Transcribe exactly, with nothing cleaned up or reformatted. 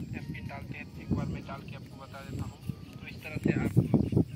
M pin डालते हैं, एक बार मैं डाल के आपको बता देता हूँ। तो इस तरह से आप